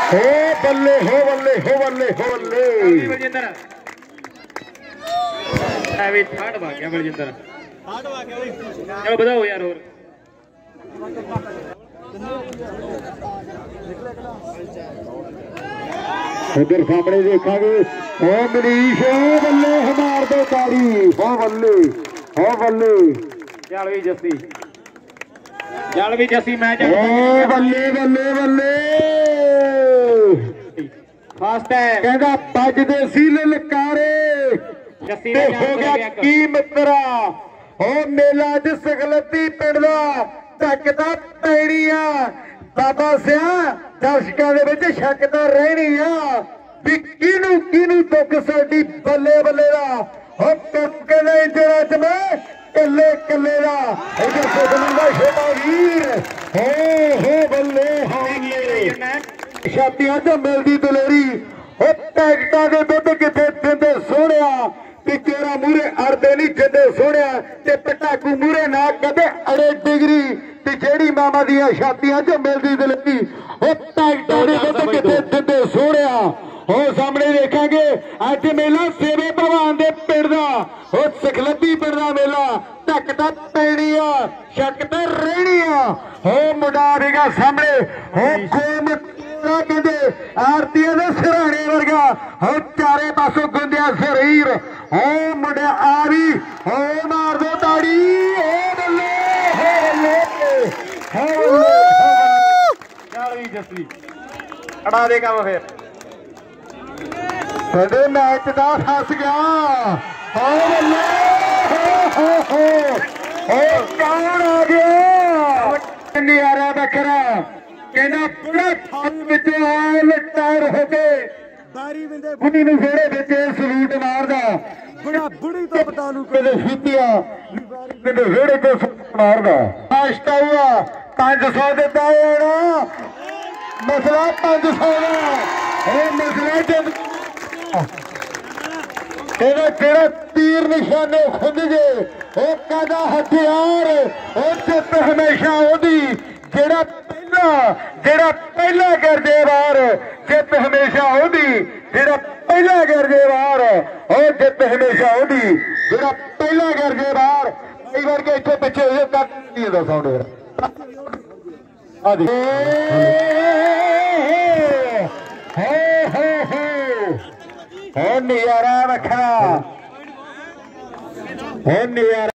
हो बल्ले हो बल्ले हो बल्ले हो बल्ले बलजिंदर भी थर्ड भाग गया बलजिंदर चलो बताओ यार और इधर सामने देखांगे ओ मनीष बल्ले हमार दो तारी हो बल्ले जालवी जस्सी मैच ओ बल्ले बल्ले बल्ले फास्ट है कहता बजदे सी ललकारे जस्सी ते हो गया की मित्रा हो मेला च सकलती पिंड दा टकदा पैणी आ बाबा सिया दर्शकों दे विच शक तां रहनी आ भी किनू दुख साडी बल्ले बल्ले दा हो कहंदा इंजरा च मैं कल्ले कल्ले दा इधर सुखमन दा छोटा वीर हो बल्ले हो छातियां च मिलदी दलेरी हो टैक्टां दे दुध किथे दिंदे सोहणिया तेरा मूरे अड़ते नहीं जिंदे सोहणिया ते पटाकू मूरे ना कदे अड़े डिगरी ते जेड़ी मामा दियां छातियां च मिलदी दलेरी हो टैक्टां दे दुध किथे दिंदे सोहणिया हो सामने देखांगे अज मेला सेवे भगवान दे पिंड दा हो सखलद्दी पिंड दा मेला ढक तां पैणी आ शक तां रहणी आ हो मुंडा आवेगा सामने हो गोम कहते आरतिया दे सिराने वर्गा हो चारे पासों गुंदिया शरीर हो मुंडे आवी हो मार दो ताड़ी हो बल्ले जस्सी अड़ा देगा वो फिर कदे मैच का फस गया हो बल्ले हो कौन आ गया नियारा बकरा कहना बड़ा थारू विचों आल टायर हो के बारी विंदे बुढ़ी नूं फेड़े विच सलूट मारदा बड़ा बुढ़ी तो पटालू कदे फीतिया कदे फेड़े ते मारदा फास्ट हुआ 500 दिता है ना मसला 500 दा ओ मसला जब तेरा तीर निशाने खुद जे ओ कहदा हथियार ओ चित हमेशा ओदी जेड़ा पहला गरजे वार जित हमेशा ओदी जेड़ा पहला गरजे वार ओ जित हमेशा ओदी जेड़ा पहला गरजे वार कई बार के इत्थे पिछे हो कर नहीं दा साउंड आ दे हो नियारा रखा हो नियारा